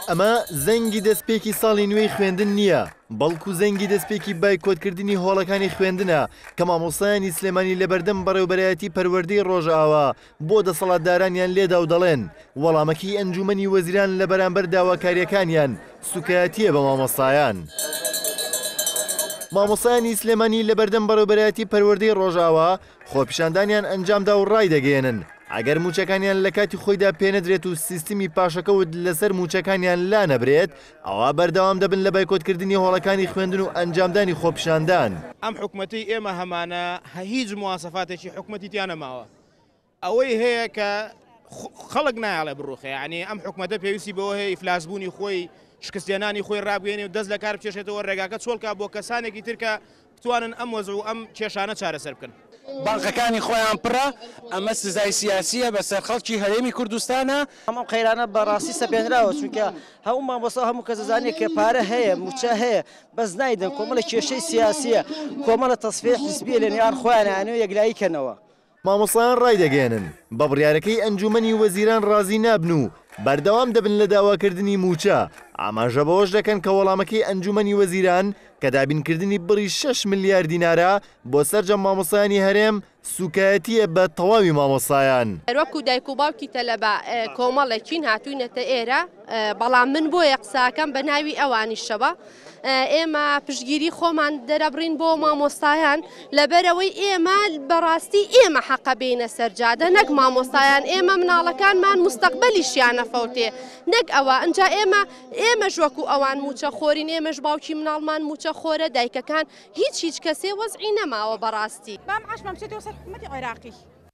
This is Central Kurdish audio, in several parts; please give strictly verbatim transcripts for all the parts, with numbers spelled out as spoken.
ئەمە زەنگی دەستپێکی ساڵی نوێی خوێندن نییە، بەڵکو زەنگی دەستپێکی بایکۆتکردنی هۆڵەکانی خوێندنە کە مامۆستایانی سلێمانی لەبەردەم بەڕێوەبەرایەتی پەروەردەی ڕۆژئاوا بۆ دەسەڵاتدارانیان لێدا و دەڵێن وەڵامەکی ئەنجومەنی وەزیران لە بەرامبەر داواکاریەکانیان سوکایەتیە بە مامۆستایان. مامۆستایانی سلێمانی لەبەردەم بەڕێوەبەرایەتی پەروەردەی ڕۆژئاوا خۆپیشاندانیان ئەنجامدا و ڕای دەگەێنن ئەگەر موچەکانیان لە کاتی خۆیدا پێنەدرێت و سیستمی پاشەکەوت لەسەر موچەکانیان لا نەبرێت ئەوە بەردەوام دەبن لە بایکۆتکردنی هۆڵەکانی خوێندن و ئەنجامدانی خۆپیشاندان. ئەم حکومەتی ئێمە هەمانە هیچ مواسەفاتێکی حکومەتی تیان نەماوە، ئەوەی هەیە کە خەڵک نایاڵێ بڕوخێ، یعنی ئەم حکومەتە پێویستی بەوە هەیە ئیفلاسبوونی خۆی شکستێنانی خۆی ڕابگەێنێ و دەست لە کار بچێشێتەوە ڕێگاکە چۆڵکە بۆ کەسانێکی ترکە بتوانن ئەم وەزع و ئەم کێشانە چارەسەر بکەن. بانقەکانی خۆیان پڕە، ئەمە سزای سیاسیە بەسەر خەڵکی هەرێمی کوردستانە. ئەم قەیرانە بەڕاستی سەپێنراوە، چونکە هەموو مامۆستا هەموو کەس دەزانێت کە پارە هەیە موچە هەیە بەس نایدن کۆمەڵە کێشەی سیاسیە، کۆمەڵە تەسفیح حیزبیە لێنیان خۆیان ئەنوێ یەکلاییکەنەوە. مامۆستایان ڕای دەگەێنن بە بڕیارەکەی ئەنجومەنی وەزیران ڕازی نابن و بەردەوام دەبن لە داواکردنی موچە. ئاماژە بەوەش دەکەن کە وەڵامەکەی ئەنجومەنی وەزیران کە دابینکردنی بڕی شەش ملیار دینارە بۆ سەرجەم مامۆستایانی هەرێم سوکایەتیە بە تەواوی مامۆستایان. وەکو دایک و باوکی تەلەبە کۆمەڵێکین هاتووینەتە ئێرە، بەڵام من بۆیە قساکەم بە ناوی ئەوانیشەوە ئێمە پشتگیری خۆمان دەرەبڕین بۆ مامۆستایان لەبەرەوەی ئێمە بەڕاستی ئێمە حەقە بینە سەرجادە، نەک مامۆستایان. ئێمە مناڵەکانمان مستەقبەلیشیانە فەوتێ، نەک ئەوە. ئەنجا ئێمە ئێمەش وەکو ئەوان موچە خۆرین، ئێمەش باوکی مناڵمان موچە خۆرە، دایکەکان هیچ هیچ کەسێ وەزعی نەماوە بەڕاستی. بام عشمە بچێتەوە سەر حکومەتی عێراقی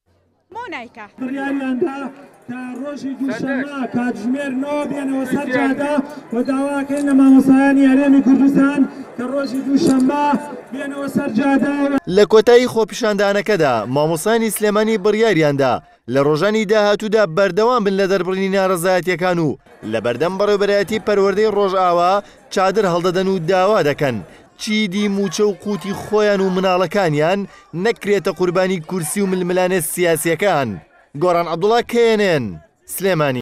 مۆنایکە بڕیاریاندا تا ڕۆژی دووشەممە کاتژمێر نۆ بێنەوە سەر جادە و داواکەین لە مامۆستایانی هەرێمی کوردستان کە ڕۆژی دووشەممە بێنەوە سەر جادە. لە کۆتایی خۆپیشاندانەکەدا مامۆستایانی سلێمانی بڕیاریاندا لە ڕۆژانی داهاتوودا بەردەوام بن لە دەربڕینی ناڕەزایەتیەکان و لە بەردەم بەڕێوەبەرایەتی پەروەردەی ڕۆژئاوا چادر هەڵدەدەن و داوا دەکەن چیدی موچە و قوتی خۆیان و مناڵەکانیان نەکرێتە قوربانی کورسی و ململانە سیاسیەکان. گۆڕان عەبدوڵڵا، کێ ئێن ئێن، سلێمانی.